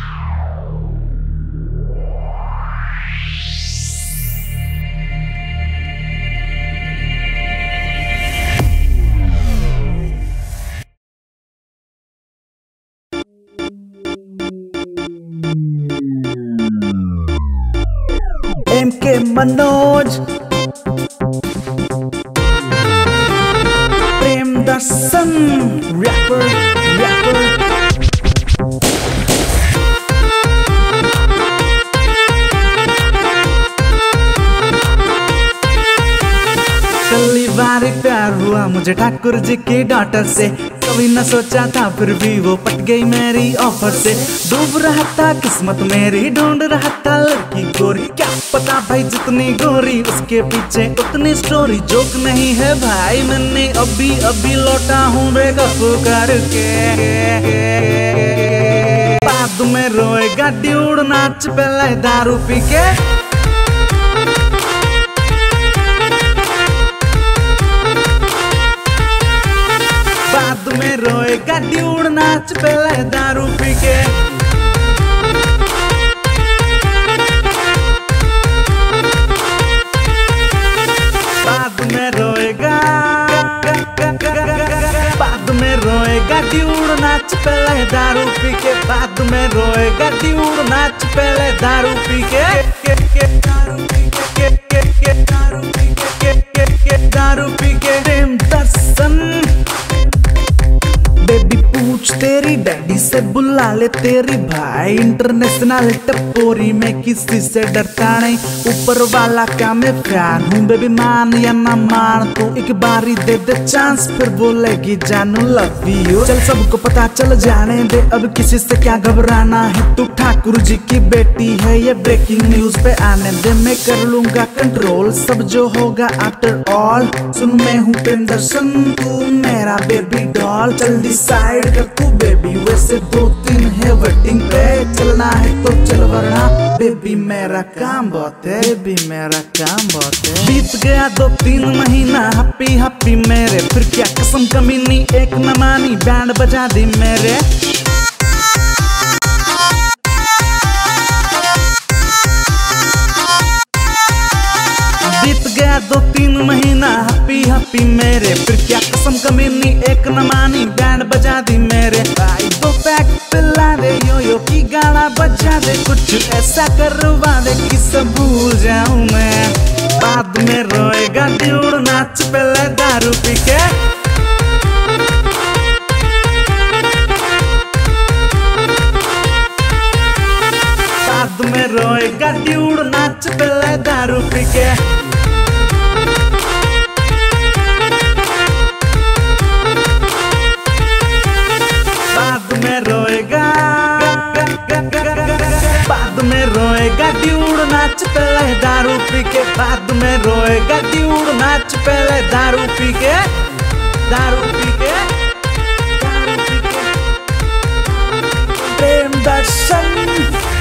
MK Manoj, Prem Darshan, rapper पहली बार प्यार हुआ मुझे ठाकुर जी की डॉटर से। कभी न सोचा था फिर भी वो पट गई मेरी ऑफर से। डूब रहा था किस्मत मेरी, ढूंढ रहा था लड़की गोरी। क्या पता भाई जितनी गोरी उसके पीछे उतनी स्टोरी। जोक नहीं है भाई, मैंने अभी लौटा हूँ ब्रेकअप करके। बाद में रोएगा ड्यूड, नाच पहले दारू पी के। बाद में रोएगा ड्यूड, नाच पहले दारू पी के। बाद में रोएगा, बाद में रोएगा ड्यूड, नाच पहले दारू पी के। बाद में रोएगा ड्यूड, नाच पहले दारू पी के। दारू पी के, दारू पी के, दारू पी के। प्रेम दर्शन, बेबी पूछ तेरी डैडी से, बुला ले तेरी भाई। इंटरनेशनल टपोरी में किसी से डरता नहीं, ऊपर वाला का मैं प्यार हूँ। बेबी मान या ना मान तू एक बारी दे दे चांस, फिर बोलेगी जानू लव यू। चल सबको पता चल जाने दे, अब किसी से क्या घबराना है। तू ठाकुर जी की बेटी है, ये ब्रेकिंग न्यूज पे आने दे। मैं कर लूंगा कंट्रोल, सब जो होगा आफ्टर ऑल। सुन मैं हूँ प्रेम दर्शन, तू मेरा बेबी डॉल। चल डिसाइड कर तू बेबी, वैसे 2-3 है वेटिंग पे। चलना है तो चल वरना बेबी मेरा काम बहुत है, बेबी मेरा काम बहुत है। बीत गया 2-3 महीना हैप्पी मेरे, फिर क्या कसम कमीनी एक न मानी, बैंड बजा दी मेरे। बीत गया 2-3 महीना हैप्पी मेरे, फिर क्या कसम कमीनी एक न मानी, बैंड बजा दी मेरे। भाई 2 पैक पिला दे, यो की गाना बजा दे, कुछ ऐसा करवा दे कि सब भूल जाऊं मैं। बाद में रोएगा ड्यूड, नाच पहले दारू पी के। बाद में रोएगा ड्यूड, नाच पहले दारू पी के। बाद में रोएगा, बाद में रोएगा ड्यूड, नाच पहले दारू पी के। बाद में रोएगा ड्यूड, नाच पहले दारू पी के। दारू पी के, दारू पी के। प्रेम दर्शन।